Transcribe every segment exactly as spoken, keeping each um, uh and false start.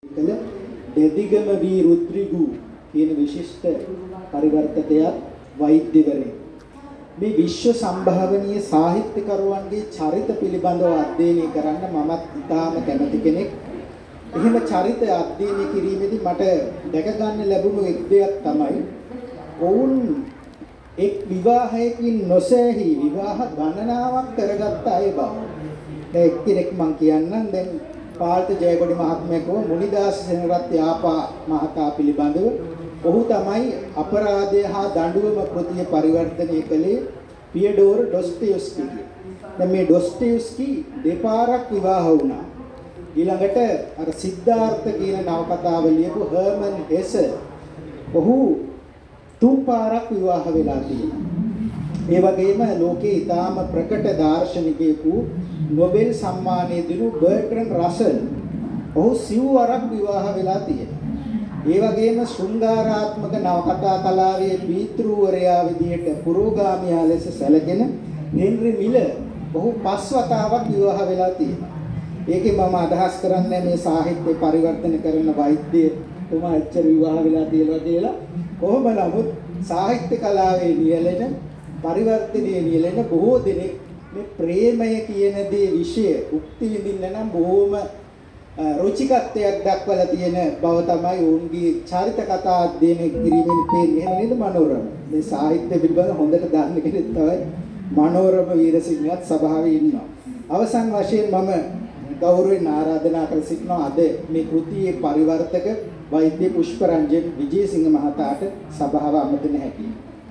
කළ දෙදිගම වී රුද්‍රිගු කියන විශිෂ්ට පරිවර්තකයක් වෛද්‍යවරයෙක්. මේ විශ්ව සම්භාවනීය සාහිත්‍යකරුවන්ගේ චරිත පිළිබඳව අධ්‍යයනය කරන්න මමත් ඉතාම කැමති කෙනෙක්. එහෙම චරිත අධ්‍යයනය කිරීමේදී මට දැක ගන්න ලැබුණු එක් දෙයක් තමයි ඔවුන් එක් විවාහයකින් නොසෑහී විවාහ ගණනාවක් කරගත්ත අය බව. දැන් එක්කෙනෙක් මම කියන්නම්. දැන් පාල්ත ජයකොඩි මහත්මයා කව මුනිදාස සෙනරත් යාපා මහතා පිළිබඳව ඔහු තමයි අපරාධය හා දඬුවම කෘතිය පරිවර්තනය කළේ පියඩෝර් ඩොස්ටොයස්කි. දැන් මේ ඩොස්ටොයස්කි දෙපාරක් විවාහ වුණා. ඊළඟට අර සිද්ධාර්ථ කියන නවකතාව ලියපු හර්මන් හෙස ඔහු තුන් පාරක් විවාහ වෙලා තියෙනවා. ඒ වගේම ලෝකේ ඊටාම ප්‍රකට දාර්ශනිකයෙකු නොබෙල් සම්මානය දිනු බර්ට්‍රන් රසල් ඔහු සිව්වරක් විවාහ වෙලා තියෙනවා. ඒ වගේම ශෘංගාරාත්මක නවකතා කලාවේ පීතෘවරයා විදියට පුරෝගාමියා ලෙස සැලකෙන හෙන්රි මිලර් ඔහු පස් වතාවක් විවාහ වෙලා තියෙනවා. ඒකේ මම අදහස් කරන්නේ මේ සාහිත්‍ය පරිවර්තන කරන වෛද්‍ය තුමා එච්චර විවාහ වෙලා තියෙනවා කියලා. කොහොම නමුත් සාහිත්‍ය කලාවේ නියැලෙන පරිවර්තනයේ නියැලෙන බොහෝ දෙනෙක් මේ ප්‍රේමය කියන දේ විශ්ය උක්ති විඳින්න නම් බොහොම රුචිකත්වයක් දක්වලා තියෙන බව තමයි ඔවුන්ගේ චරිත කතා අධ්‍යයනය කිරීමෙන් පේන්නේ. එහෙම නේද මනෝරම? මේ සාහිත්‍ය පිළිබඳ හොඳට දන්න කෙනෙක් තමයි මනෝරම වීරසිංහත් සභාවේ ඉන්නවා. අවසන් වශයෙන් මම ගෞරවයෙන් ආරාධනා කර සිටිනවා අද මේ කෘතියේ පරිවර්තක වෛද්‍ය පුෂ්පරංජන් විජේසිංහ මහතාට සභාව අමතන හැකියි.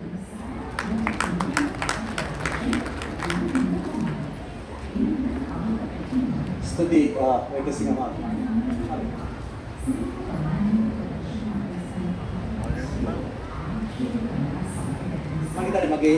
ස්තුති වෛද්‍යසිංහ මහත්මයා. මම හිතන්නේ මගේ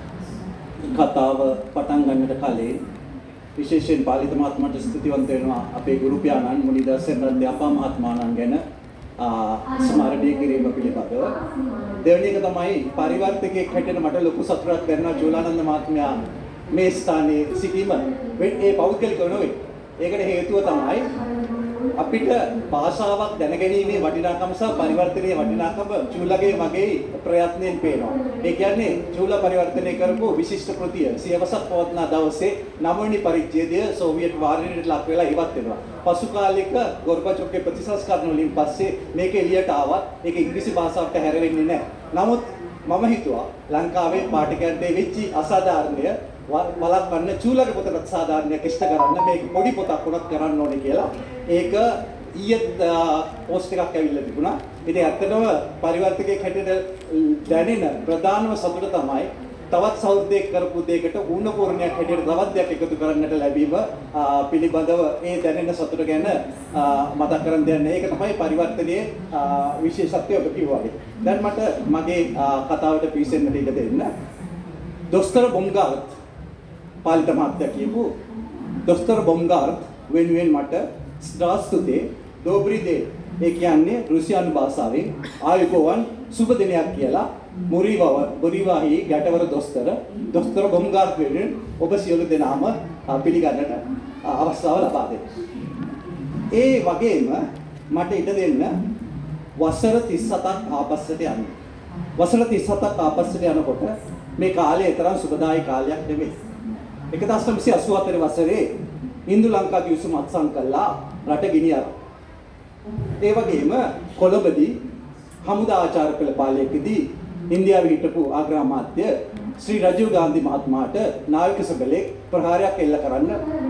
කතාව පටන් ගන්නට කලින් විශේෂයෙන් පාලිත මහත්මයාට ස්තුතිවන්ත වෙනවා අපේ ගුරු පියාණන් මුනිදාස සෙනරත් යාපා මහත්මයාණන් ගැන ස්මරණය කිරීම පිළිබඳව. දෙවෙනි එක තමයි පරිවර්තකයෙක් හැටියට මට ලොකු සතුටක් දැනෙනවා ජෝලානන්ද මහත්මයා මේ ස්ථානයේ සිටීම ඒ පෞද්ගලිකව නෙවෙයි. ඒකට හේතුව තමයි අපිට භාෂාවක් දැනගැනීමේ වටිනාකම සහ පරිවර්තනයේ වටිනාකම චූලගේ මගේ ප්‍රයත්නයෙන් පේනවා. ඒ කියන්නේ චූල පරිවර්තනය කරපු විශිෂ්ට කෘතිය සියවසක් පවත්න දවසේ නවවෙනි පරිච්ඡේදය සෝවියට් වාරණයට ලක් වෙලා ඉවත් වෙනවා. පසු කාලයක ගෝර්බචොව්ගේ ප්‍රතිසංස්කරණ වලින් පස්සේ මේක එළියට ආවත් ඒක ඉංග්‍රීසි භාෂාවට හැරෙන්නේ නැහැ. නමුත් මම හිතුවා ලංකාවේ පාඨකයන්ට වෙච්ච අසාධාරණය බලන්න චූලගේ පොතකට සාධාරණයක් ඉෂ්ට කරන්න මේක පොඩි පොතක් වුණත් කරන්න ඕනේ කියලා. ඒක ඊයේත් පෝස්ට් එකක් ඇවිල්ලා තිබුණා. ඉතින් ඇත්තටම පරිවර්තකයෙක් හැටියට දැනෙන ප්‍රධානම සතුට තමයි තවත් සෞර්ධයක් කරපු දෙයකට ඌණ පූර්ණයක් හැටියට තවත් දෙයක් එකතු කරන්නට ලැබීම පිළිබඳව ඒ දැනෙන සතුට ගැන මතක් කරන් දෙන්නේ. ඒක තමයි පරිවර්තනයේ විශේෂත්වය ඔබ කිව්වා වගේ. දැන් මට මගේ කතාවට පිවිසෙන්නට ඉඩ දෙන්න. දොස්තර බොම්ගාර්ත් පාලිත මහත්තයා කියපු දොස්තර බොම්ගාර්ත් වෙනුවෙන් මට ස්ත්‍රාස්තුතේ දෝබ්‍රිදේ ඒ කියන්නේ රුසියානු භාෂාවෙන් ආයුබෝවන් සුබ දිනයක් කියලා මුරිවව මුරිවාහි ගැටවර දොස්තර දොස්තර බොම්ගාර්ත් වෙනුවෙන් ඔබ සියලු දෙනාම පිළිගන්නට අවස්ථාව ලබා දෙන්න. ඒ වගේම මට ඉඩ දෙන්න වසර තිස් හතක් ආපස්සට යන්න. වසර තිස් හතක් ආපස්සට යනකොට මේ කාලය තරම් සුබදායි කාලයක් නෙමෙයි. එක දහස් නවසිය අසූ හතර වසරේ ඉන්දු ලංකා කිවිසුම අත්සන් කළා රට ගෙනියන. ඒ වගේම කොළඹදී හමුදා ආචාර්ය පෙළ පාලයකදී ඉන්දියාවේ හිටපු ආග්‍රාමාත්‍ය ශ්‍රී රජීව් ගාන්ධි මහත්මයාට නාවික සබලේ ප්‍රහාරයක් එල්ල කරන්න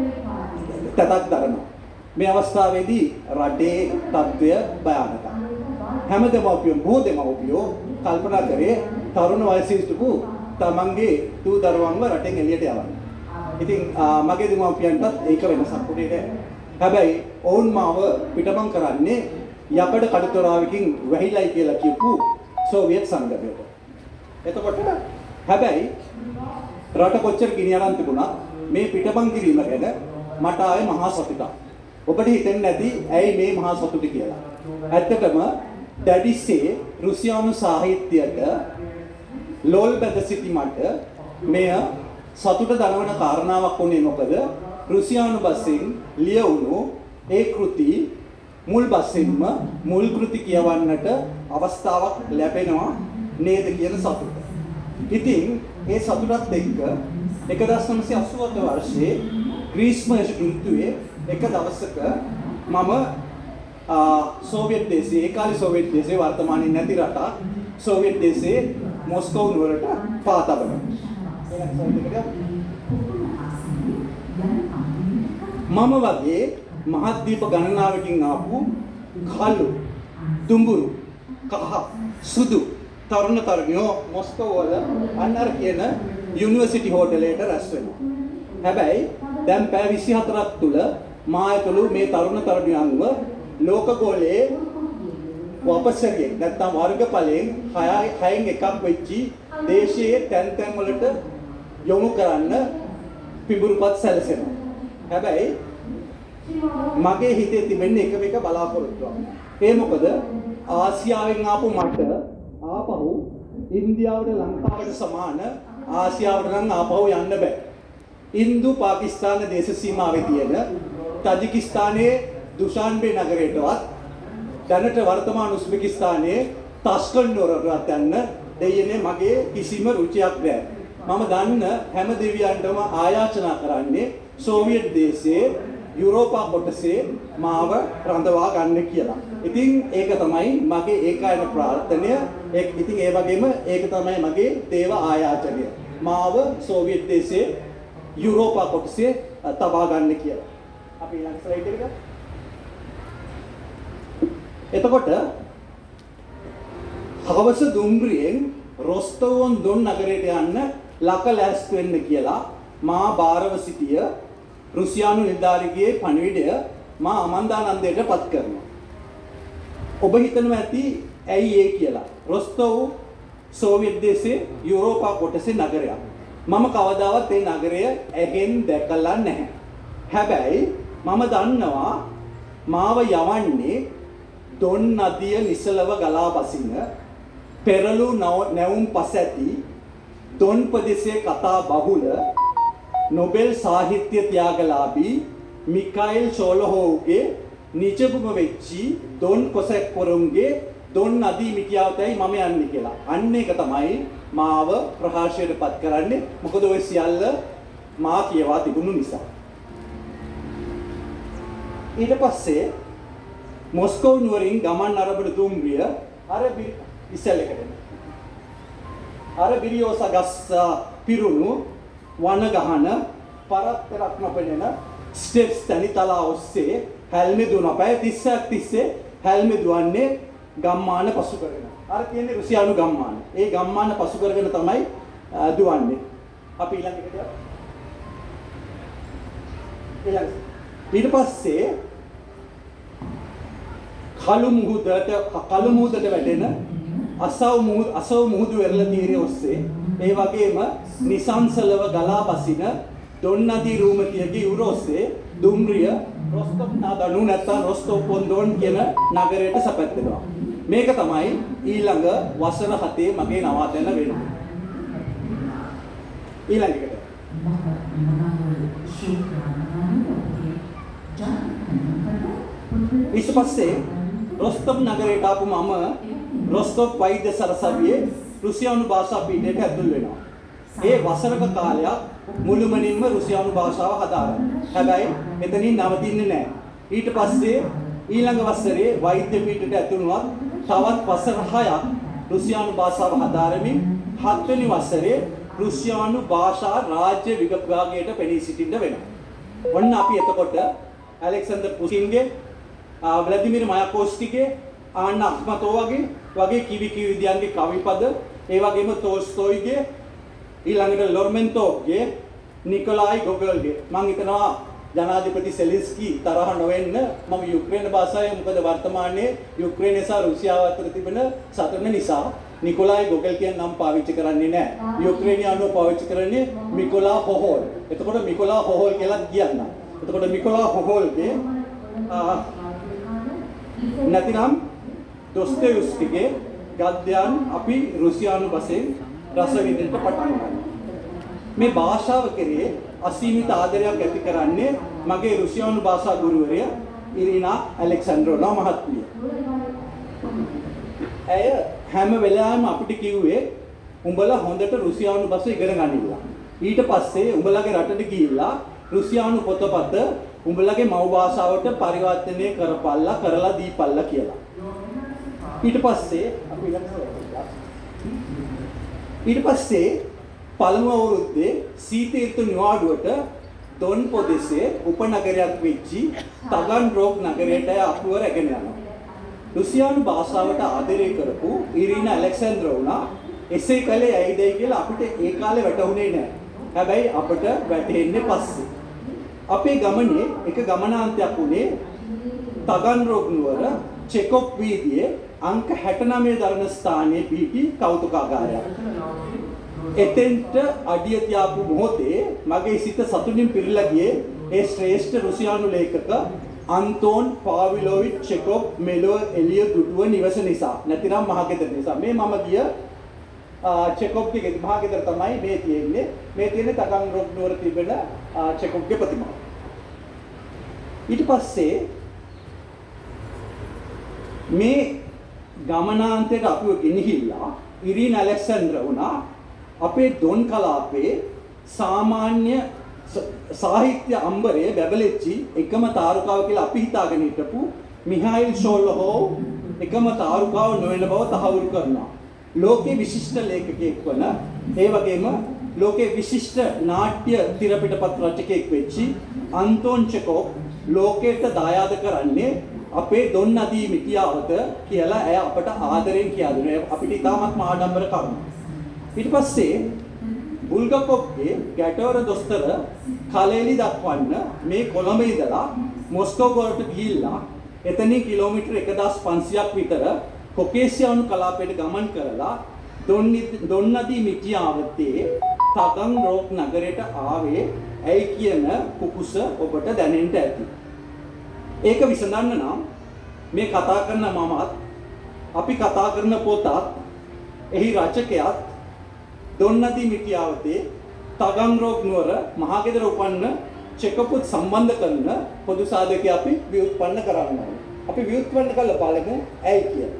තතක් දරනවා. මේ අවස්ථාවේදී රටේ තත්ත්වය භයානකයි. හැම දෙමව්පියෝ බොහෝ දෙමව්පියෝ කල්පනා කරේ තරුණ වයසේ සිටපු තමන්ගේ දූ දරුවන්ව රටෙන් එළියට යවන්න. ඉතින් මගේ දෙමව්පියන්ටත් ඒක වෙනසක් වුණේ නැහැ. හැබැයි ඔවුන් මාව පිටමං කරන්නේ යකඩ කඩතොරාවකින් වැහිලයි කියලා කියපු සෝවියට් සංගමයට. එතකොට හැබැයි රට කොච්චර ගිනියරන් තිබුණත් මේ පිටමං කිරීම ගැන මට ආයේ මහා සතුටක්. ඔබට හිතෙන්නේ නැති ඇයි මේ මහා සතුට කියලා. ඇත්තටම දැඩිසේ රුසියානු සාහිත්‍යයට ලෝල් බැද සිටි මට මෙය සතුට දනවන කාරණාවක් වුණේ මොකද රුසියානු බසින් ලියවුණු ඒ කෘති මුල් බස්සෙන්ම මුල් කෘති කියවන්නට අවස්ථාවක් ලැබෙනවා නේද කියන සතුට. ඉතින් ඒ සතුටත් එක්ක එක දහස් නවසිය අසූ අට වර්ෂයේ ග්‍රීස්ම ඍතුවේ එක දවසක මම සෝවියට් දේශයේ ඒ කාලේ සෝවියට් දේශයේ වර්තමානයේ නැති රටක් සෝවියට් දේශයේ මොස්කෝව නුවරට පා තබනවා. මම වගේ මහද්වීප ගණනාවකින් ආපු කළු දුඹුරු කහ සුදු තරුණ තරුණියෝ මොස්කෝව වල අන්නර කියන යුනිවර්සිටි හෝටලයට රැස් වෙනවා. හැබැයි දැන් පැය විසිහතරක් තුල මා ඇතුළු මේ තරුණ තරුණියන්ව ලෝකගෝලයේ වපසරියෙන් නැත්නම් වර්ගඵලයෙන් හයෙන් එකක් වෙච්චි දේශයේ තැන් තැන් වලට යොමු කරන්න පිඹුරුපත් සැලසෙනවා. හැබැයි මගේ හිතේ තිබෙන එකම එක බලාපොරොත්තුවක්. ඒ මොකද ආසියාවෙන් ආපු මට ආපහු ඉන්දියාවට ලංකාවට සමාන ආසියාවට නම් ආපහු යන්න බෑ. ඉන්දු පාකිස්තාන දේශ සීමාවේ තියෙන තජිකිස්තානයේ දුෂාන්බේ නගරයටවත් දැනට වර්තමාන උස්බෙකිස්තානයේ තාස්කන්ඩ් නුවරටවත් යන්න දෙයනේ මගේ කිසිම රුචියක් නැහැ. මම දන්න හැම දෙවියන්ටම ආයාචනා කරන්නේ සෝවියට් දේශයේ යුරෝපා කොටසේ මාව රඳවා ගන්න කියලා. ඉතින් ඒක තමයි මගේ ඒකායන ප්‍රාර්ථනය. ඒක ඉතින් ඒ වගේම ඒක තමයි මගේ දේව ආයාචනය. මාව සෝවියට් දේශයේ යුරෝපා කොටසේ තබා ගන්න කියලා. අපි ඊළඟ ස්ලයිඩ් එකට. එතකොට හවස දුම්රියෙන් රොස්තෝවන් දොන් නගරයට යන්න ලක ලෑස්ති වෙන්න කියලා මා බාරව සිටිය රුසියානු නිලධාරිගේ පණිවිඩය මා අමන්දානන්දයට පත් කරනවා. ඔබ හිතනවා ඇති ඇයි ඒ කියලා. රොස්තෝව් සෝවියට් දේශයේ යුරෝපා කොටසේ නගරයක්. මම කවදාවත් ඒ නගරය ඇහෙන් දැකලා නැහැ. හැබැයි මම දන්නවා මාව යවන්නේ දොන් නදිය නිසලව ගලා බසින පෙරළු නැවුම් පස ඇති දොන් ප්‍රදේශයේ කතා බහුල නොබෙල් සාහිත්‍ය ත්‍යාගලාභී මිකායිල් ෂෝලහෝව්ගේ නිජබුම වෙච්චි දොන් කොසෙක්වරුන්ගේ දොන් නදී මිටියාවතයි මම යන්නේ කියලා. අන්න ඒක තමයි මාව ප්‍රකාශයටපත් කරන්නේ. මොකද ඔය සියල්ල මා කියවා තිබුණු නිසා. ඊට පස්සේ මොස්කෝව නුවරින් ගමන් අරබන දුම්රිය අර ඉස්සෙල්ලකට අර බිරියෝස ගස් පිරුණු වන ගහන පරතරක් නොපෙනෙන ස්ටෙප්ස් තනිතලා ඔස්සේ හැල්මෙදුන පැය තිස්සක් තිස්සේ හැල්මෙදුවන්නේ ගම්මාන පසු කරගෙන. අර කියන්නේ රුසියානු ගම්මාන. ඒ ගම්මාන පසු කරගෙන තමයි දුවන්නේ. අපි ඊළඟට ඊළඟ ඊට පස්සේ කළු මුහුදට කළු මුහුදට වැටෙන අසව මුහුද අසව මුහුදු වෙරළ තීරය ඔස්සේ ඒ වගේම නිසංසලව ගලා බසින දොන් නදී රූමතියගේ යුරෝස්සේ දුම්රිය රොස්තොව් නාදනු නැත්නම් රොස්තොව් ඔන් දොන් කියන නගරයට සැපැත්වෙනවා. මේක තමයි ඊළඟ වසර හතේ මගේ නවාතැන වෙන්නේ. ඊළඟට ඊට පස්සේ රොස්තොව් නගරයට ආපු මම රොස්තොව් වෛද්‍ය සරසවියේ රුසියානු භාෂා පීඨයට ඇතුල් වෙනවා. ඒ වසරක කාලයක් මුළුමනින්ම රුසියානු භාෂාව හදාගන්න. හැබැයි එතනින් නවතින්නේ නැහැ. ඊට පස්සේ ඊළඟ වසරේ වෛද්‍ය පීඨයට ඇතුල් වුණත් තවත් වසර හයක් රුසියානු භාෂාව හදාරමින් හත්වෙනි වසරේ රුසියානු භාෂා රාජ්‍ය විභාගයට පෙනී සිටින්න වෙනවා. ඔන්න අපි එතකොට ඇලෙක්සැන්ඩර් පුටින්ගේ ව්ලාදිමිර් මයාකෝස්කිගේ ආන්න අක්මතෝ වගේ වගේ කිවි කිවි විද්‍යාන්ගේ කවිපද ඒ වගේම තෝල්ස්තෝයිගේ ඊළඟට ලොර්මෙන්තෝව්ගේ නිකොලායි ගොගල්ගේ මම හිතනවා ජනාධිපති සෙලෙන්ස්කී තරහ නොවෙන්න මම යුක්‍රේන භාෂාවේ මොකද වර්තමානයේ යුක්‍රේනය සහ රුසියාව අතර තිබෙන සටන නිසා නිකොලායි ගොගල් කියන නම පාවිච්චි කරන්නේ නැහැ. යුක්‍රේනියානෝ පාවිච්චි කරන්නේ මිකොලා හොහෝල්. එතකොට මිකොලා හොහෝල් කියලා කියන්න. එතකොට මිකොලා හොහෝල්ගේ නැතිනම් දොස්තෙව්ස්කිගේ ගද්‍යයන් අපි රුසියානු භාෂෙන් රස විඳින්න පටන් ගන්නවා. මේ භාෂාව කෙරේ අසීමිත ආදරයක් ඇති කරන්නේ මගේ රුසියානු භාෂා ගුරුවරයා ඉරිනා ඇලෙක්සැන්ඩ්‍රෝනා මහත්මිය. ඇය හැම වෙලාවෙම අපිට කිව්වේ උඹලා හොඳට රුසියානු භාෂා ඉගෙන ගනින්න. ඊට පස්සේ උඹලගේ රටට ගිහිල්ලා රුසියානු පොතපත උඹලගේ මව් භාෂාවට පරිවර්තනය කරපල්ලා කරලා දීපල්ලා කියලා. ඊට පස්සේ අපි ඊට පස්සේ පළමු අවුරුද්දේ සීතීර්ථ නිවාඩුවට දොන් පොදෙසේ උපනගරයක් වෙච්චි තගන්රෝග් නගරයට අපුව රැගෙන යනවා. රුසියානු භාෂාවට ආදරය කරපු ඉරිනා ඇලෙක්සැන්ඩ්‍රෝනා එසේ කළේ ඇයිදයි කියලා අපිට ඒ කාලේ වැටහුනේ නැහැ. හැබැයි අපිට වැටෙන්නේ පස්සේ. අපේ ගමනේ එක ගමනාන්තයක් උනේ තගන්රෝග් නුවර චෙකොප් වීදියේ අංක හැට නවය දරන ස්ථානයේ පිහිටි කෞතුකාගාරයක්. එතෙන්ට අඩිය තියාපු මොහොතේ මගේ සිත සතුටින් පිරීලා ගියේ ඒ ශ්‍රේෂ්ඨ රුසියානු ලේඛක අන්තෝන් පාවිලෝවිච් චෙකොප් මෙලෝ එළිය දුටුව නිවස නිසා. නැතිනම් මහගෙදර නිසා. මේ මම ගිය චෙකොප්ගේ මහගෙදර තමයි මේ තියෙන්නේ. මේ තියෙන්නේ තගන්රෝග් නුවර තිබෙන චෙකොප්ගේ ප්‍රතිමාව. ඊට පස්සේ මේ ගමනාන්තයට අපිව ගෙනහිල්ලා ඉරිනා ඇලෙක්සැන්ඩ්‍රෝනා අපේ දොන් කලාපේ සාමාන්‍ය සාහිත්‍ය අම්බරයේ බැබලෙච්චි එකම තාරුකාව කියලා අපි හිතාගෙන හිටපු මිහායිල් ෂෝලෝහෝව් එකම තාරුකාව නොවන බව තහවුරු කරනවා. ලෝකේ විශිෂ්ට ලේඛකයෙක් වන ඒ වගේම ලෝකේ විශිෂ්ට නාට්‍ය තිරපිටපත් රචකයෙක් වෙච්චි අන්තෝන් චෙකෝව් ලෝකයට දායාද කරන්නේ අපේ දොන් නදී මිටියාවත කියලා ඇය අපට ආදරෙන් කියා දුන්නා. අපිට ඉතාමත් ආඩම්බර කරුණු. ඊට පස්සේ බුල්ගකොව්ගේ ගැටවර දොස්තර කලෙලි දක්වන්න මේ කොළඹ ඉඳලා මොස්කෝව වලට ගිහිල්ලා එතනින් කිලෝමීටර් එකදාස් පන්සියයක් විතර කොකේසියානු කලාපයට ගමන් කරලා දොන් නදී මිටියාවතේ තගන්රෝග් නගරයට ආවේ ඇයි කියන කුකුස ඔබට දැනෙන්න ඇති. ඒක විසඳන්න නම් මේ කතා කරන මමත් අපි කතා කරන පොතත් එහි රචකයාත් දොන් නදී මිටියාවතේ තගන්රෝග් නුවර මහගෙදර උපන්න චෙකොප්ත් සම්බන්ධ කරන පොදු සාධකයක් අපි ව්‍යුත්පන්න කරන්න ඕනේ. අපි ව්‍යුත්පන්න කළා බලමු ඇයි කියලා.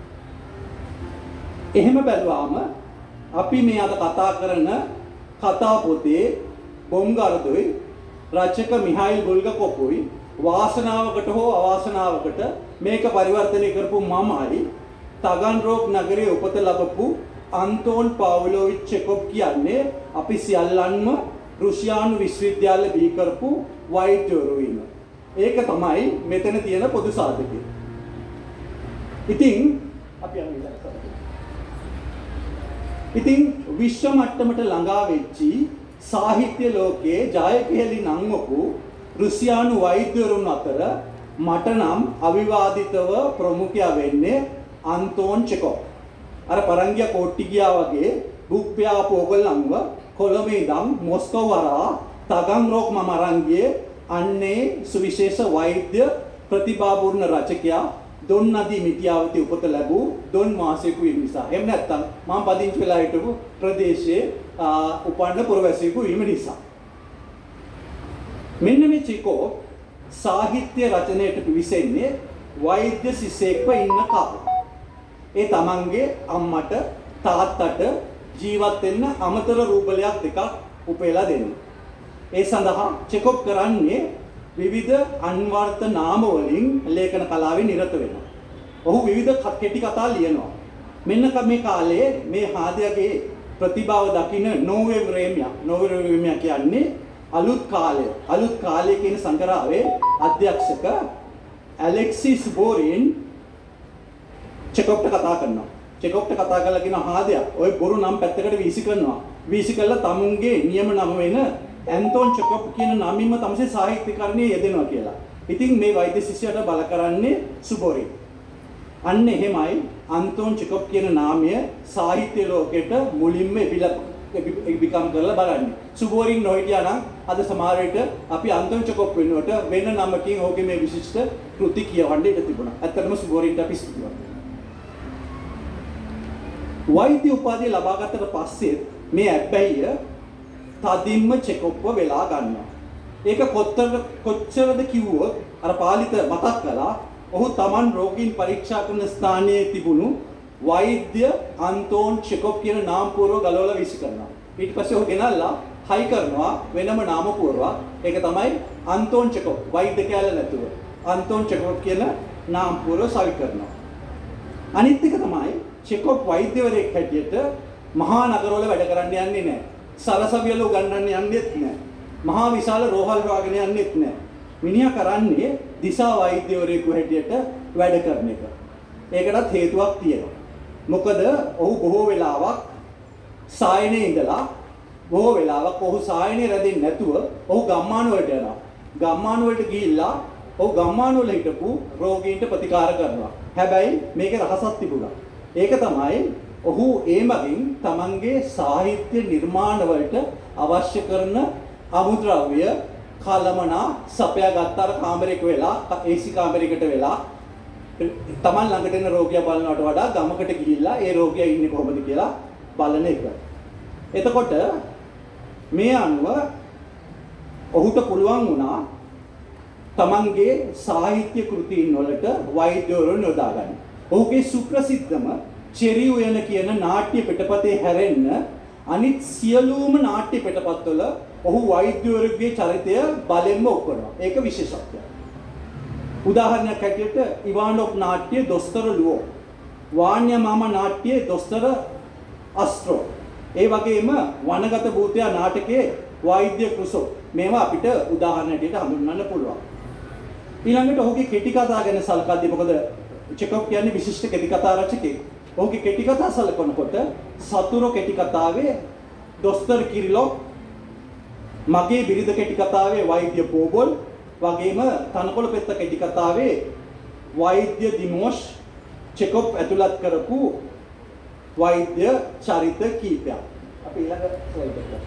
එහෙම බැලුවාම අපි මේ අද කතා කරන කතා පොතේ බොම්ගර්දොයි රචක මිහායිල් බුල්ගකොව්යි වාසනාවකට හෝ අවාසනාවකට මේක පරිවර්තනය කරපු මමයි තගන්රෝග් නගරයේ උපත ලැබපු අන්තෝන් පාව්ලෝවිච් චෙකොප් කියන්නේ අපි සියල්ලන්ම රුසියානු විශ්වවිද්‍යාලෙ බිහි කරපු වෛද්‍යවරු ඉන්න. ඒක තමයි මෙතන තියෙන පොදු සාධකය. ඉතින් අපි යමු ඊළඟට. ඉතින් විශ්ව මට්ටමට ළඟා වෙච්චි සාහිත්‍ය ලෝකයේ ජයකෙලි නංවපු රුසියානු වෛද්‍යවරුන් අතර මට නම් අවිවාදිතව ප්‍රමුඛයා වෙන්නේ අන්තෝන් චෙකොව්. අර පරංගියා කෝට්ටි ගියා වගේ බුක්පියාපු ඕගොල්ලන්ව කොළඹ ඉඳන් මොස්කෝව වරා තගන්රෝග් මම අරන් ගියේ අන්නේ සුවිශේෂ වෛද්‍ය ප්‍රතිභාපූර්ණ රචකයා දොන් නදී මිටියාවතේ උපත ලැබූ දොන් වාසියෙකු වීම නිසා. එහෙම නැත්නම් මම පදිංචි වෙලා හිටපු ප්‍රදේශයේ උපන්න පුරවැසියෙකු වීම නිසා. මෙන්න මේ චෙකොව් සාහිත්‍ය රචනයට පිවිසෙන්නේ වෛද්‍ය ශිෂ්‍යෙක්ව ඉන්න කාලේ. ඒ තමන්ගේ අම්මට තාත්තට ජීවත් වෙන්න අමතර රූබලයක් දෙකක් උපයලා දෙන්න. ඒ සඳහා චෙකොව් කරන්නේ විවිධ අන්වර්ථ නාම වලින් ලේඛන කලාවේ නිරත වෙනවා. ඔහු විවිධ කෙටි කතා ලියනවා. මෙන්න මේ කාලයේ මේ හාදයාගේ ප්‍රතිභාව දකින නෝවේ රේමියා නෝවේ රේමියා කියන්නේ අලුත් කාලය. අලුත් කාලය කියන සංග්‍රහයේ අධ්‍යක්ෂක ඇලෙක්සිස් බෝරින් චෙකොව්ට කතා කරනවා. චෙකොව්ට කතා කරලා කියන හාදයා ඔය බොරු නම් පැත්තකට වීසි කරනවා. වීසි කළා තමුන්ගේ නියම නම වෙන ඇන්තෝන් චෙකොව් කියන නමින්ම තමයි සාහිත්‍යකරණයේ යෙදෙනවා කියලා. ඉතින් මේ වෛද්‍ය ශිෂ්‍යයාට බල කරන්නේ සුබෝරින්. අන්න එහෙමයි අන්තෝන් චෙකොව් කියන නාමය සාහිත්‍ය ලෝකෙට මුලින්ම එපිකම් කරලා බලන්නේ. සුබෝරින් නොහිටියා නම් අද සමහර විට අපි අන්තෝන් චෙකොව් වෙනුවට වෙන නමකින් ඔහුගේ මේ විශිෂ්ට කෘති කියවන්න ඉඩ තිබුණා. ඇත්තටම සුබෝරින්ට අපි ස්තුතිවන්තයි. වෛද්‍ය උපාධිය ලබා ගත්තට පස්සේ මේ ඇබ්බැහිය තදින්ම චෙකොව්ව වෙලා ගන්නවා. ඒක කොච්චර කොච්චරද කිව්වොත් අර පාලිත මතක් කළා. ඔහු Taman රෝගීන් පරීක්ෂා කරන ස්ථානයේ තිබුණු වෛද්‍ය අන්තෝන් චෙකොප් කියන නාම පුවරුව ගලවලා විසි කරනවා. ඊට පස්සේ ඔහු ගෙනල්ලා හයි කරනවා වෙනම නාම පුවරුවක්. ඒක තමයි අන්තෝන් චෙකොප්. වෛද්‍ය කැලේ නැතුව. අන්තෝන් චෙකොප් කියන නාම පුවරුව සවි කරනවා. අනිත් එක තමයි චෙකොප් වෛද්‍යවරයෙක් හැටියට මහා නගරවල වැඩ කරන්න යන්නේ නැහැ. සරසවියල උගන්වන්න යන්නේත් නැහැ. මහා විශාල රෝහල් හොයාගෙන යන්නේත් නැහැ. මිනිහා කරන්නේ දිසා වෛද්‍යවරයෙකු හැටියට වැඩ කරන එක. ඒකටත් හේතුවක් තියෙනවා. මොකද ඔහු බොහෝ වෙලාවක් සායනේ ඉඳලා බොහෝ වෙලාවක් ඔහු සායනේ රැඳෙන්නේ නැතුව ඔහු ගම්මාන වලට යනවා. ගම්මාන වලට ගිහිල්ලා ඔහු ගම්මාන වල හිටපු රෝගීන්ට ප්‍රතිකාර කරනවා. හැබැයි මේකේ රහසක් තිබුණා. ඒක තමයි ඔහු ඒ මගින් තමන්ගේ සාහිත්‍ය නිර්මාණ වලට අවශ්‍ය කරන අමුද්‍රව්‍ය කලමනා සපයා ගත්තාර කාමරයක වෙලා ඒ සී කාමරයකට වෙලා තමන් ළඟට එන රෝගියා බලනවට වඩා ගමකට ගිහිල්ලා ඒ රෝගියා ඉන්නේ කොහොමද කියලා බලන එක. එතකොට මේ අනුව ඔහුට පුළුවන් වුණා තමන්ගේ සාහිත්‍ය කෘතීන් වලට වෛද්‍යවරුන් යොදා ගන්න. ඔහුගේ සුප්‍රසිද්ධම චෙරි උයන කියන නාට්‍ය පිටපතේ හැරෙන්න අනිත් සියලුම නාට්‍ය පිටපත්වල ඔහු වෛද්‍යවරුගේ චරිතය බලෙන්ම ඔක්කොනවා. ඒක විශේෂත්වයක්. උදාහරණයක් හැටියට ඉවානොව් නාට්‍ය දොස්තර ලුවෝ, වාන්‍ය මාමා නාට්‍ය දොස්තර අස්ට්‍රෝ, ඒ වගේම වනගත භූතයා නාටකයේ වෛද්‍ය ක්‍රුසෝ. මේවා අපිට උදාහරණ හැටියට හඳුන්වන්න පුළුවන්. ඊළඟට ඔහුගේ කෙටි කතා ගැන සලකද්දී මොකද චෙකොප් කියන්නේ විශිෂ්ට කෙටි කතා රචකයෙක්. ඔහුගේ කෙටි කතා සලකනකොට සතුරු කෙටි කතාවේ දොස්තර කිරිලොව්, මගේ බිරිඳ කෙටි කතාවේ වෛද්‍ය පෝබොල්, වගේම තනකොළ පෙත්ත කෙටි කතාවේ වෛද්‍ය දිමෝෂ් චෙකොප් ඇතුළත් කරපු වෛද්‍ය චරිත කීපයක්. අපි ඊළඟ ස්ලයිඩ් එකට.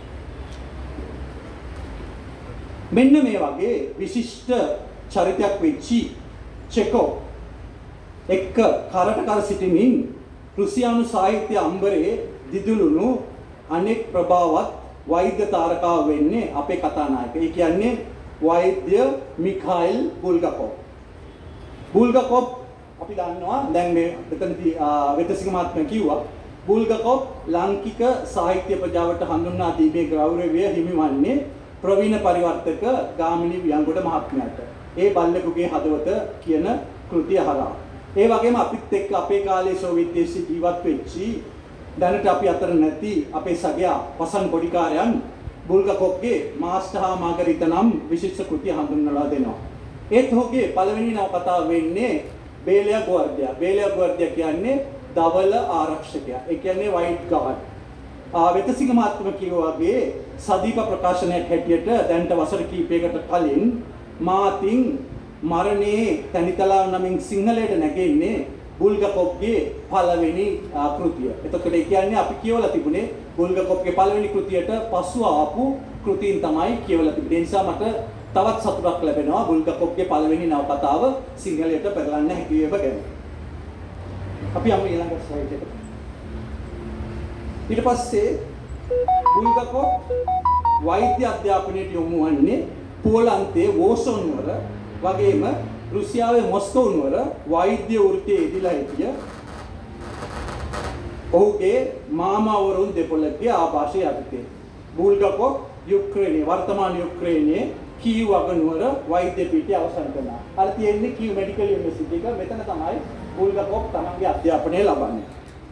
මෙන්න මේ වගේ විශිෂ්ට චරිතයක් වෙච්චි චෙකොප් එක්ක කරට කර සිටිමින් රුසියානු සාහිත්‍ය අම්බරේ දිදුලුණු අනෙක් ප්‍රභාවත් වෛද්‍ය තාරකාව වෙන්නේ අපේ කතානායක. ඒ කියන්නේ වෛද්‍ය මිඛායිල් බුල්ගකොව්. බුල්ගකොව් අපි දන්නවා දැන් මේ මෙතනදී වෙතසික මහත්මයා කිව්වා බුල්ගකොව් ලාංකික සාහිත්‍ය ප්‍රජාවට හඳුන්වා දීමේ ගෞරවය හිමිවන්නේ ප්‍රවීණ පරිවර්තක ගාමිණී වියංගොඩ මහත්මයාට. ඒ බල්ලෙකුගේ හදවත කියන කෘතිය හරහා. ඒ වගේම අපිත් එක්ක අපේ කාලේ සෝවියට් දේශයේ ජීවත් වෙච්චි දැනට අපි අතර නැති අපේ සගයා වසන් පොඩිකාරයන් බුල්ගකොව්ගේ මාස්ටර් හා මාගරිතා නම් විශිෂ්ට කෘතිය හඳුන්වලා දෙනවා. ඒත් ඔහුගේ පළවෙනි නවකතාව වෙන්නේ බේලියා ගෝවර්ධියා. බේලියා ගෝවර්ධියා කියන්නේ දවල ආරක්ෂකයා. ඒ කියන්නේ වයිට් ගාඩ්. ආ වෙතසික මහත්මයා කිව්වා වගේ සදීප ප්‍රකාශනයක් හැටියට දැන්ට වසර කිහිපයකට කලින් මාතින් මරණේ තනිතලාව නමින් සිංහලයට නැගෙන්නේ බුල්ගකොව්ගේ පළවෙනි කෘතිය. එතකොට ඒ කියන්නේ අපි කියවලා තිබුණේ බුල්ගකොව්ගේ පළවෙනි කෘතියට පසු ආපු කෘතීන් තමයි කියවලා තිබුණේ. ඒ නිසා මට තවත් සතුටක් ලැබෙනවා බුල්ගකොව්ගේ පළවෙනි නවකතාව සිංහලයට පෙරලන්න හැකි වේව ගැන. අපි යමු ඊළඟ ස්ලයිඩ් එකට. ඊට පස්සේ බුල්ගකොව් වෛද්‍ය අධ්‍යාපනයට යොමු වන්නේ පෝලන්තයේ වෝසොන් නුවර වගේම රුසියාවේ මොස්කෝ නුවර වෛද්‍ය වෘත්තියේ ඉදිලා හිටිය ඔහුගේ මාමාවරුන් දෙපොළගේ ආభాෂය යටතේ බුල්ගකොව් යුක්‍රේනයේ වර්තමාන යුක්‍රේනයේ කීව් අගනුවර වෛද්‍ය පීඨය අවසන් කළා. අර තියෙන්නේ කීව් මෙඩිකල් යුනිවර්සිටි එක. මෙතන තමයි බුල්ගකොව් තමන්ගේ අධ්‍යාපනය ලබන්නේ.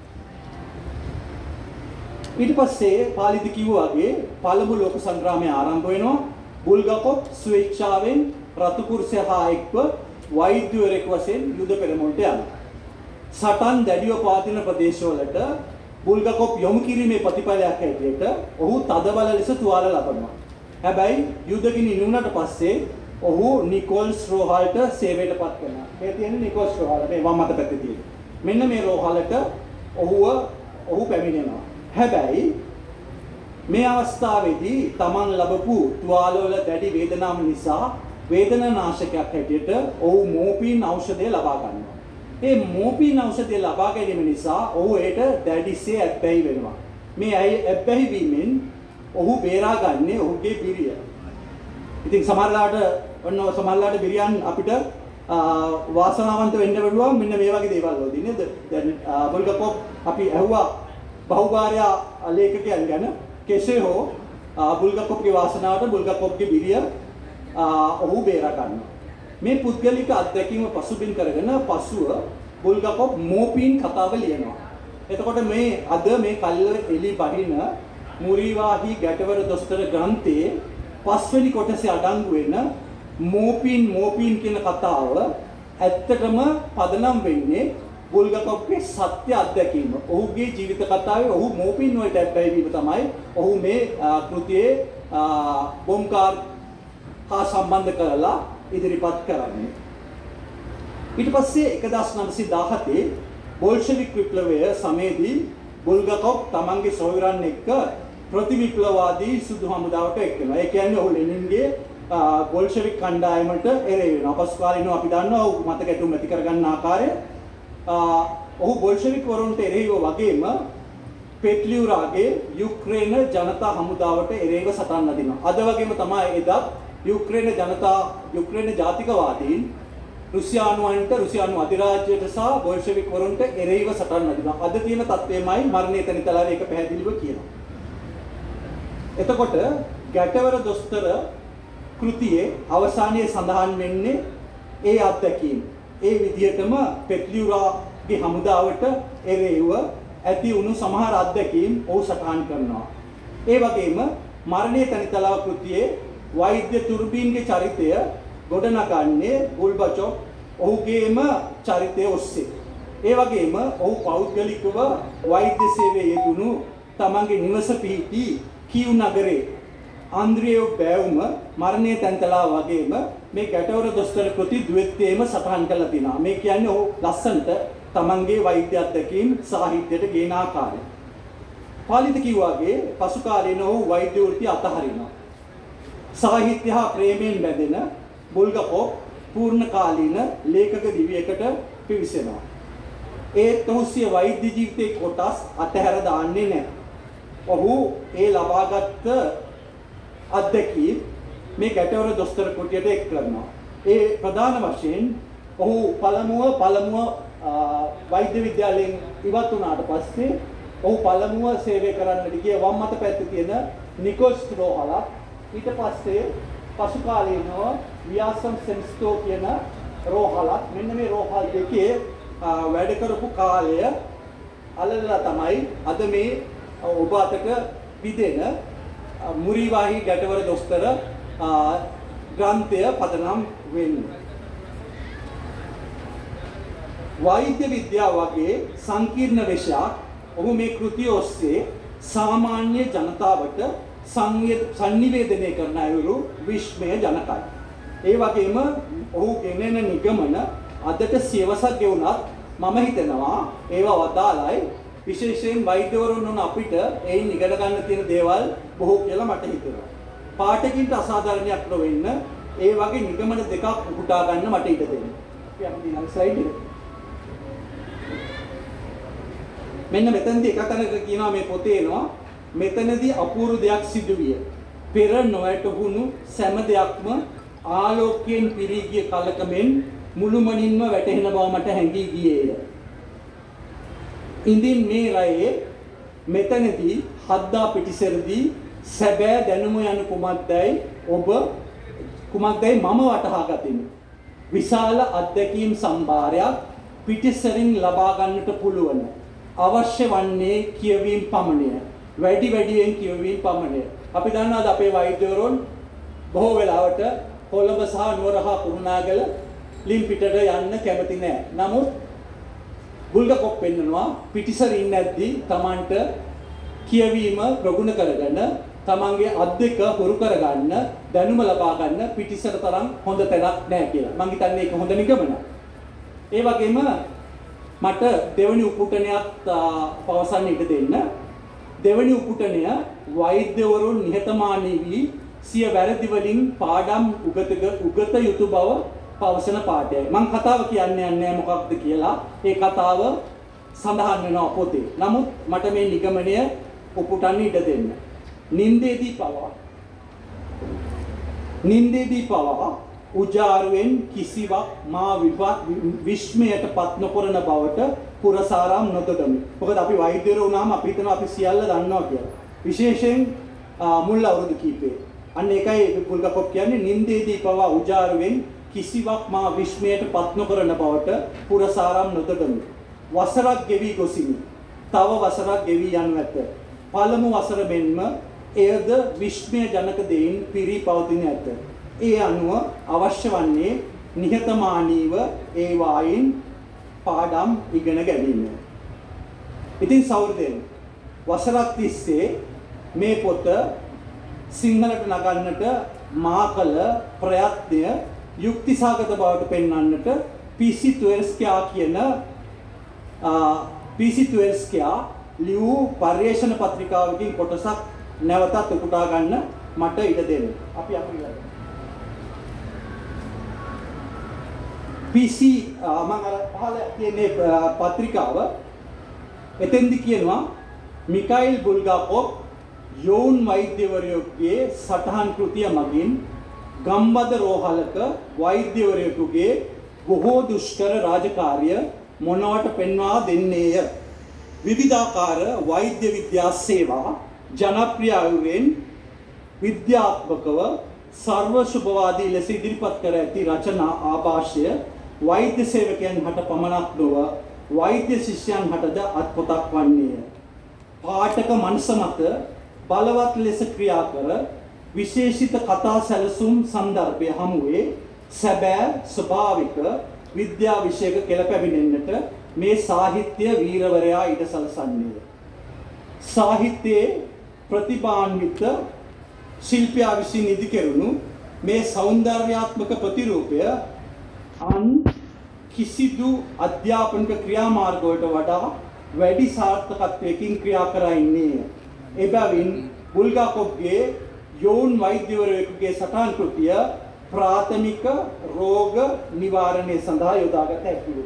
ඊට පස්සේ පාලිද කිව්වා වගේ පළමු ලෝක සංග්‍රාමය ආරම්භ වෙනවා. බුල්ගකොව් ස්වේච්ඡාවෙන් රතු කුර්සිය හා එක්ව වෛද්‍යවරයෙක් වශයෙන් යුද පෙරමුණට යනවා. සටන් දැඩිව පවතින ප්‍රදේශවලට බුල්ගකොව් යොමු කිරීමේ ප්‍රතිඵලයක් හැටියට ඔහු තදබල ලෙස තුවාල ලබනවා. හැබැයි යුද ගිනි නිවුණට පස්සේ ඔහු නිකෝල්ස් රෝහලට සේවයට පත් කරනවා. මේ තියෙන්නේ නිකෝල්ස් රෝහල. මේ වම් අත පැත්තේ තියෙන. මෙන්න මේ රෝහලට ඔහුව ඔහු පැමිණෙනවා. හැබැයි මේ අවස්ථාවේදී Taman ලැබපු තුවාලවල දැඩි වේදනාව නිසා වේදනානාශකයක් හැටියට ඔහු මෝපින් ඖෂධය ලබා ගන්නවා. ඒ මෝපින් ඖෂධය ලබා ගැනීම නිසා ඔහු ඒට දැඩිසේ ඇබ්බැහි වෙනවා. මේ ඇබ්බැහි වීමෙන් ඔහු බේරාගන්නේ ඔහුගේ බිරිය. ඉතින් සමහරලාට ඔන්න සමහරලාට බිරියන් අපිට වාසනාවන්ත වෙන්න පුළුවන් මෙන්න මේ වගේ දේවල් වලදී නේද? දැන් බුල්ගකෝප් අපි ඇහුවා බහුභාර්ය ලේඛකයන් ගැන කෙසේ හෝ බුල්ගකෝප්ගේ වාසනාවට බුල්ගකෝප්ගේ බිරිය ඔහු බේරා ගන්නවා. මේ පුද්ගලික අත්දැකීම පසුබිම් කරගෙන පසුව බුල්ගකෝප් මෝපින් කතාව ලියනවා. එතකොට මේ අද මේ කල්ල එලි බහින මුරිවාහි ගැටවර දොස්තර ග්‍රන්ථයේ පස්වෙනි කොටසේ අඩංගු වෙන මෝපින් මෝපින් කියන කතාව ඇත්තටම පදනම් වෙන්නේ බුල්ගකෝප්ගේ සත්‍ය අත්දැකීම. ඔහුගේ ජීවිත කතාවේ ඔහු මෝපින් වලට ඇබ්බැහි වීම තමයි ඔහු මේ කෘතියේ බොම්කාර් හා සම්බන්ධ කරලා ඉදිරිපත් කරන්නේ. ඊට පස්සේ එක දහස් නවසිය දහහතේ බෝල්ෂෙවික් විප්ලවය සමයේදී බුල්ගකෝප් තමන්ගේ සොයුරන් එක්ක ප්‍රතිවිප්ලවවාදී සුදු හමුදාවට එක්වෙනවා. ඒ කියන්නේ ඔහු ලෙනින්ගේ බෝල්ෂෙවික් කණ්ඩායමට එරෙහි වෙනවා. පසු කාලිනව අපි දන්නවා ඔහු මත ගැටුම් ඇති කරගන්න ආකාරය. ඔහු බෝල්ෂෙවික් වරුන්ට එරෙහිව වගේම පෙට්ලියුරාගේ යුක්‍රේන ජනතා හමුදාවට එරෙහිව සටන් නදිනවා. අද වගේම තමයි එදා යුක්‍රේන ජනතා යුක්‍රේන ජාතිකවාදීන් රුසියානුවන්ට රුසියානු අධිරාජ්‍යයට සහ බෝල්ෂෙවික් වරුන්ට එරෙහිව සටන් නදිනවා. අද තියෙන තත්ත්වයමයි මරණය තනිතලාවේ ඒක පැහැදිලිව කියනවා. එතකොට ගැටවර දොස්තර කෘතියේ අවසානයේ සඳහන් වෙන්නේ ඒ අත්දැකීම්. ඒ විදිහටම පෙට්ලියුරාගේ හමුදාවට එරෙහිව ඇති වුණු සමහර අත්දැකීම් ඔහු සටහන් කරනවා. ඒ වගේම මරණය තනිතලාව කෘතියේ වෛද්‍ය තුර්බීන්ගේ චරිතය ගොඩනගන්නේ බුල්ගකෝප් ඔහුගේම චරිතය ඔස්සේ. ඒ වගේම ඔහු පෞද්ගලිකව වෛද්‍ය සේවයේ යෙදුණු තමන්ගේ නිවස පිහිටි කියු නගරේ ආන්ද්‍රියෝ බෑවුම මරණය තැන්තලා වගේම මේ ගැටවර දොස්තර කෘති ද්විත්වයේම සටහන් කරලා තිනවා. මේ කියන්නේ ඔහු ලස්සනට තමන්ගේ වෛද්‍ය අත්දැකීම් සාහිත්‍යයට ගේන ආකාරය. පාලිත කිව්වාගේ පසු කාලේන ඔහු වෛද්‍ය වෘත්තිය අතහරිනවා. සාහිත්‍ය හා ප්‍රේමයෙන් බැඳෙන බුල්ගකෝප් පූර්ණ කාලීන ලේඛක දිවියකට පිවිසෙනවා. ඒත් ඔහු සිය වෛද්‍ය ජීවිතයේ කොටස් අතහැර දාන්නේ නැහැ. ඔහු ඒ ලබාගත් අත්දැකීම් මේ ගැටවර දොස්තර කුටියට එක් කරනවා. ඒ ප්‍රධාන වශයෙන් ඔහු පළමුව පළමුව වෛද්‍ය විද්‍යාලයෙන් ඉවත් වුණාට පස්සේ ඔහු පළමුව සේවය කරන්නට ගිය වම් අත පැත්තේ තියෙන නිකෝස් රෝහලක් ඊට පස්සේ පසු කාලීනව වියාසම් සෙන්ස්ටෝ කියන රෝහලක් මෙන්න මේ රෝහල් දෙකේ වැඩ කරපු කාලය අලලලා තමයි අද මේ ඔබ අතට විදෙන මුරිවාහි ගැටවර දොස්තර ග්‍රන්ථය පදනම් වෙන්නේ. වෛද්‍ය විද්‍යාව වගේ සංකීර්ණ විෂයක් ඔහු මේ කෘතිය ඔස්සේ සාමාන්‍ය ජනතාවට සංනිවේදනය කරන අයුරු විශ්මය ජනකයි. ඒ වගේම ඔහු ගෙනෙන නිගමන අදට සියවසක් ගෙවුණත් මම හිතනවා ඒවා වදාළයි. විශේෂයෙන් වෛද්‍යවරුන් වුණ අපිට එයින් ඉගෙන ගන්න තියෙන දේවල් බොහෝ කියලා මට හිතෙනවා. පාඨකින්ට අසාධාරණයක් නොවෙන්න ඒ වගේ නිගමන දෙකක් උපුටා ගන්න මට ඉඩ දෙන්න. අපි අපි ඊළඟ ස්ලයිඩ් එක. මෙන්න මෙතනදී එක තැනක කියනවා මේ පොතේ එනවා මෙතනදී අපූර්ව දෙයක් සිදුවිය. පෙර නොවැටහුණු සෑම දෙයක්ම ආලෝකයෙන් පිරී ගිය කලක මෙන් මුළුමනින්ම වැටහෙන බව මට හැඟී ගියේය. ඉඳින් මේ රයේ මෙතනදී හද්දා පිටිසරදී සැබෑ දැනුම යන කුමක්දයි ඔබ කුමක්දයි මම වටහා ගතිමි. විශාල අත්දැකීම් සම්භාරයක් පිටිසරින් ලබා ගන්නට පුළුවන්. අවශ්‍ය වන්නේ කියවීම පමණය. වැඩි වැඩියෙන් කියවීම පමණය. අපි දන්නවා අපේ වෛද්‍යවරුන් බොහෝ වෙලාවට කොළඹ සහ නුවර හා කුරුණාගල ලිම් පිටට යන්න කැමති නැහැ. නමුත් බුල්ගකෝප් පෙන්නනවා පිටිසරින් නැද්දී Tamanට කියවීම ප්‍රගුණ කරගෙන තමන්ගේ අත් දෙක හුරු කරගන්න දැනුම ලබා ගන්න පිටිසර තරම් හොඳ තැනක් නැහැ කියලා. මම හිතන්නේ ඒක හොඳ නිගමනක්. ඒ වගේම මට දෙවෙනි උපුටනයක් පවසන්න ඉඩ දෙන්න. දෙවෙනි උපුටනය වෛද්‍යවරුන් නිහතමානී වී සිය වැරදි වලින් පාඩම් උගත උගත යුතු බව පවසන පාඩයයි. මම කතාව කියන්නේ නැහැ මොකක්ද කියලා. ඒ කතාව සඳහන් වෙනවා පොතේ. නමුත් මට මේ නිගමනය උපුටන්න ඉඩ දෙන්න. නින්දේදී පවා නින්දේදී පවා උජාරුවෙන් කිසිවක් මා විශ්මයට පත් නොකරන බවට පුරසාරම් නොතොටමි. මොකද අපි වෛද්‍යවරු වුණාම අපි හිතනවා අපි සියල්ල දන්නවා කියලා. විශේෂයෙන් මුල් අවුරුදු කීපේ. අන්න ඒකයි පුල්ගපොක් කියන්නේ නින්දේදී පවා උජාරුවෙන් කිසිවක් මා විශ්මයට පත් නොකරන බවට පුරසාරම් නොතොටමි. වසරක් ගෙවි ගොසිමි. තව වසරක් ගෙවි යනු ඇත. පළමු වසර මෙන්ම එයද විශ්මය ජනක දෙයින් පිරී පවතින ඇත. ඒ අනුව අවශ්‍ය වන්නේ නිහතමානීව ඒ වායින් පාඩම් ඉගෙන ගැනීම. ඉතින් සහෝදරයන් වසරක් තිස්සේ මේ පොත සිංහලට නගන්නට මා කළ ප්‍රයත්නය යුක්තිසහගත බවට පෙන්වන්නට පී.සී. ටුවෙල්ස්කියා කියන පී.සී. ටුවෙල්ස්කියා ලියූ පර්යේෂණ පත්‍රිකාවකින් කොටසක් නැවතත් උපුටා ගන්න මට ඉඩ දෙන්න. අපි අපිට පී.සී. මම අර පහල තියෙන පත්‍රිකාව එතෙන්දි කියනවා මිකයිල් බුල්ගාකෝව් යෝන් වෛද්‍යවරයෙකුගේ සටහන් කෘතිය මගින් ගම්බද රෝහලක වෛද්‍යවරයෙකුගේ බොහෝ දුෂ්කර රාජකාරිය මොනවට පෙන්වා දෙන්නේය. විවිධාකාර වෛද්‍ය විද්‍යා සේවා ජනප්‍රියවෙන් විද්‍යාත්මකව සර්ව ශුභවාදී ලෙස ඉදිරිපත් කර ඇති රචනා ආభాෂය වෛද්‍ය සේවකයන් හට පමණක් නොව වෛද්‍ය ශිෂ්‍යයන් හටද අත්පොතක් වන්නේය. පාඨක මනස මත බලවත් ලෙස ක්‍රියා කර විශේෂිත කතා සැලසුම් සන්දර්භය හමුවේ සැබෑ ස්වභාවික විද්‍යා විෂයක කෙළපැමිණෙන්නට මේ සාහිත්‍ය වීරවරයා ඉඩ සලසන්නේය. සාහිත්‍යයේ ප්‍රතිභාන්විත ශිල්පියා විසින් ඉදිකෙරුණු මේ සෞන්දර්යාත්මක ප්‍රතිරූපය අන් කිසිදු අධ්‍යාපනික ක්‍රියාමාර්ග වලට වඩා වැඩි සාර්ථකත්වයකින් ක්‍රියා කර ඉන්නේ. එබැවින් බුල්ගාකෝව්ගේ යෝන් වෛද්‍යවරයෙකුගේ සටහන් කෘතිය ප්‍රාථමික රෝග නිවාරණය සඳහා යොදාගත හැකියි.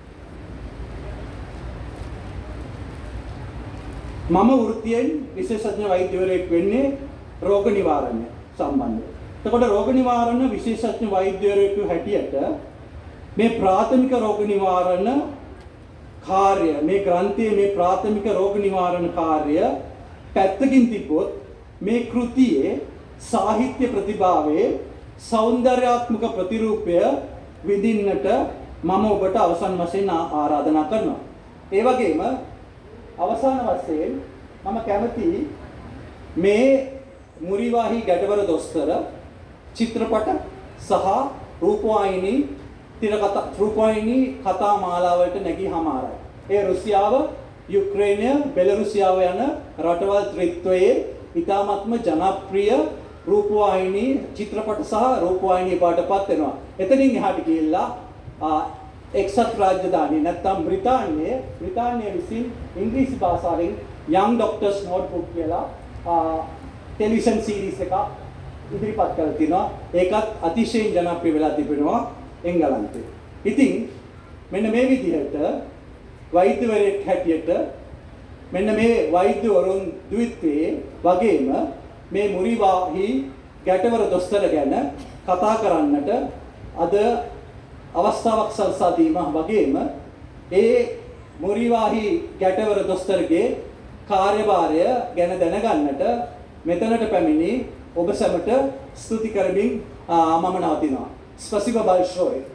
මම වෘත්තියෙන් විශේෂඥ වෛද්‍යවරයෙක් වෙන්නේ රෝග නිවාරණය සම්බන්ධව. එතකොට රෝග නිවාරණ විශේෂඥ වෛද්‍යවරයෙකු හැටියට මේ ප්‍රාථමික රෝග නිවාරණ කාර්ය මේ ග්‍රන්ථයේ මේ ප්‍රාථමික රෝග නිවාරණ කාර්ය පැත්තකින් තිබ්බොත් මේ කෘතියේ සාහිත්‍ය ප්‍රතිභාවයේ සෞන්දර්යාත්මක ප්‍රතිරූපය විඳින්නට මම ඔබට අවසන් වශයෙන් ආරාධනා කරනවා. ඒ වගේම අවසාන වශයෙන් මම කැමති මේ මුරිවාහි ගැටවර දොස්තර චිත්‍රපට සහ රූපවාහිනී තිරකතා රූපවාහිනී කතා මාලාවලට නැගී හමාරයි. ඒ රුසියාව, යුක්‍රේනය, බෙලරුසියාව යන රටවල් ත්‍රිත්වයේ ඉතාමත්ම ජනප්‍රිය රූපවාහිනී චිත්‍රපට සහ රූපවාහිනී පාටපත් වෙනවා. එතනින් එහාට ගිහිල්ලා එක්සත් රාජධානිය නැත්නම් බ්‍රිතාන්‍යයේ බ්‍රිතාන්‍යය විසින් ඉංග්‍රීසි භාෂාවෙන් young doctors notebook කියලා ටෙලිවිෂන් සීරීස් එකක් ඉදිරිපත් කරලා තිනවා. ඒකත් අතිශයින් ජනප්‍රිය වෙලා තිබෙනවා එංගලන්තේ. ඉතින් මෙන්න මේ විදිහට වෛද්‍යවරයෙක් හැටියට මෙන්න මේ වෛද්‍යවරුන් ද්විත්වයේ වගේම මේ මුරිවාහි ගැටවර දොස්තර ගැන කතා කරන්නට අද අවස්ථාවක් සලසා දීම වගේම ඒ මුරිවාහි ගැටවර දොස්තරගේ කාර්යභාරය ගැන දැනගන්නට මෙතනට පැමිණි ඔබ සැමට ස්තුති කරමින් මම නවතිනවා. ස්පසිබ බල්ෂෝයි.